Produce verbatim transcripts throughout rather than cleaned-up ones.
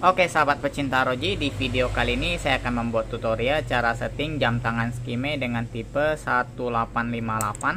Oke sahabat pecinta R O G, di video kali ini saya akan membuat tutorial cara setting jam tangan Skime dengan tipe satu delapan lima delapan.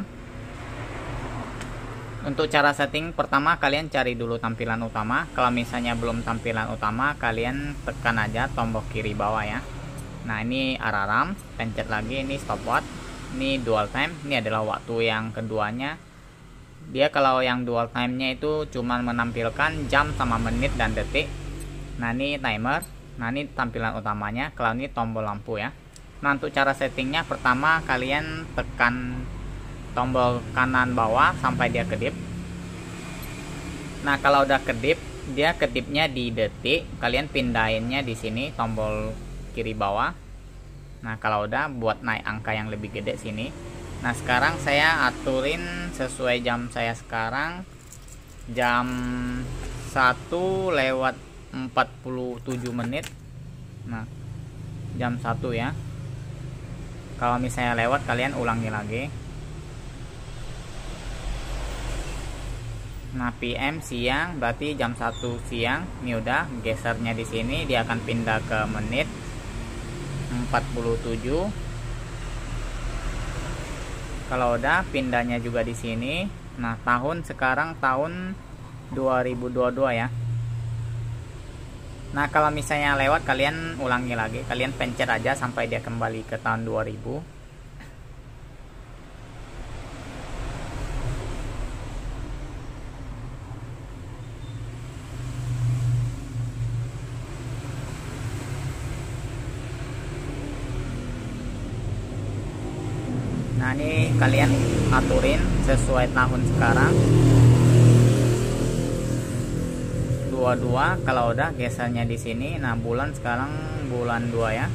Untuk cara setting, pertama kalian cari dulu tampilan utama. Kalau misalnya belum tampilan utama, kalian tekan aja tombol kiri bawah ya. Nah ini alarm, pencet lagi, ini stopwatch, ini dual time. Ini adalah waktu yang keduanya. Dia kalau yang dual time-nya itu cuma menampilkan jam sama menit dan detik. Nah ini timer. Nah ini tampilan utamanya. Kalau ini tombol lampu ya. Nah untuk cara settingnya, pertama kalian tekan tombol kanan bawah sampai dia kedip. Nah kalau udah kedip, dia kedipnya di detik, kalian pindahinnya di sini tombol kiri bawah. Nah kalau udah, buat naik angka yang lebih gede sini. Nah sekarang saya aturin sesuai jam saya sekarang, jam satu lewat empat puluh tujuh menit. Nah jam satu ya. Kalau misalnya lewat, kalian ulangi lagi. Nah P M siang, berarti jam satu siang. Ini udah, gesernya di sini, dia akan pindah ke menit empat puluh tujuh. Kalau udah, pindahnya juga di sini. Nah tahun sekarang tahun dua ribu dua puluh dua ya. Nah kalau misalnya lewat, kalian ulangi lagi, kalian pencet aja sampai dia kembali ke tahun dua ribu. Nah ini kalian aturin sesuai tahun sekarang dua puluh dua. Kalau udah, gesernya di sini. Nah bulan sekarang bulan dua ya.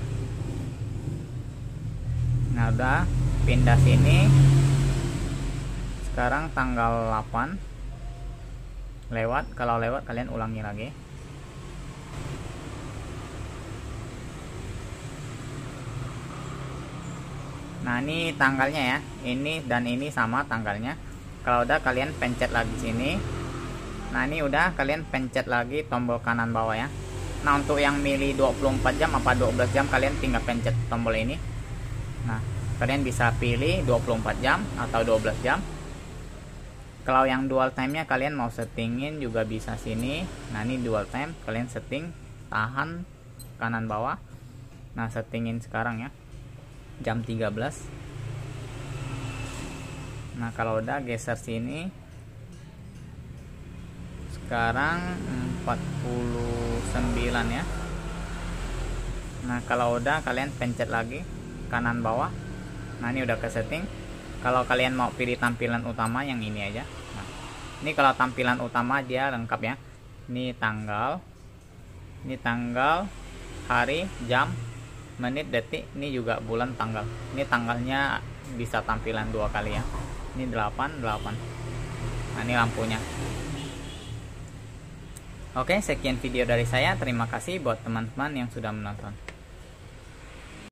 Nah udah, pindah sini. Sekarang tanggal delapan. Lewat, kalau lewat kalian ulangi lagi. Nah ini tanggalnya ya, ini dan ini sama tanggalnya. Kalau udah, kalian pencet lagi sini. Nah ini udah, kalian pencet lagi tombol kanan bawah ya. Nah untuk yang milih dua puluh empat jam apa dua belas jam, kalian tinggal pencet tombol ini. Nah kalian bisa pilih dua puluh empat jam atau dua belas jam. Kalau yang dual time nya kalian mau settingin juga bisa sini. Nah ini dual time, kalian setting, tahan kanan bawah. Nah settingin sekarang ya, jam tiga belas. Nah kalau udah, geser sini. Sekarang empat puluh sembilan ya. Nah kalau udah, kalian pencet lagi kanan bawah. Nah ini udah ke setting. Kalau kalian mau pilih tampilan utama, yang ini aja. Nah ini kalau tampilan utama dia lengkap ya. Ini tanggal, ini tanggal, hari, jam, menit, detik. Ini juga bulan, tanggal. Ini tanggalnya bisa tampilan dua kali ya. Ini delapan delapan. Nah ini lampunya. Oke, sekian video dari saya. Terima kasih buat teman-teman yang sudah menonton.